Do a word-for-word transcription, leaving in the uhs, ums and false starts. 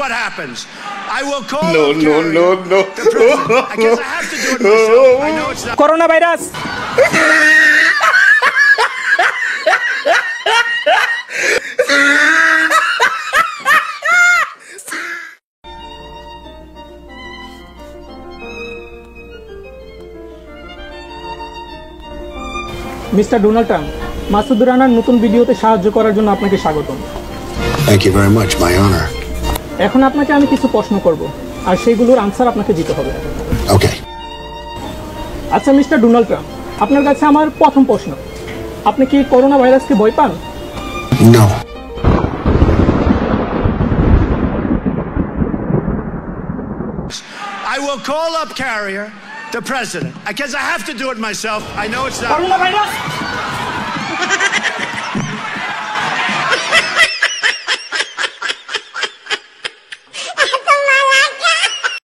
what happens. I will call no, up no, no, no. the president. I guess I have to do it myself. I know it's not. Coronavirus. Mister Donald Trump, Masud রানার নতুন ভিডিওতে সাহায্য করার জন্য আপনাকে স্বাগতম। Thank you very much, my honor. এখন আপনাকে আমি কিছু প্রশ্ন করব আর সেগুলোর আনসার আপনাকে দিতে হবে। Okay. আচ্ছা মিস্টার ডোনাল্ড ট্রাম্প, আপনার কাছে আমার প্রথম প্রশ্ন, আপনি কি করোনা ভাইরাসকে ভয় পান? No. I will call up Carrier, the president. I guess I have to do it myself. I know it's not. Corona virus